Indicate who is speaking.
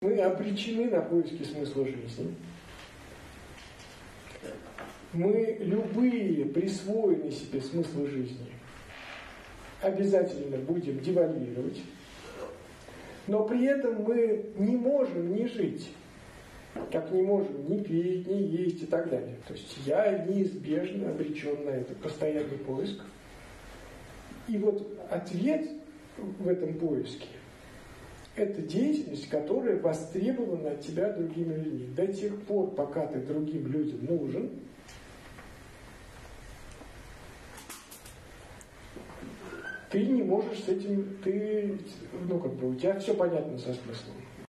Speaker 1: Мы обречены на поиски смысла жизни. Мы любые присвоенные себе смыслы жизни обязательно будем девальвировать, но при этом мы не можем не жить, как не можем ни пить, ни есть и так далее. То есть я неизбежно обречен на это, постоянный поиск. И вот ответ в этом поиске – это деятельность, которая востребована от тебя другими людьми. До тех пор, пока ты другим людям нужен, ты не можешь с этим, у тебя все понятно со смыслом.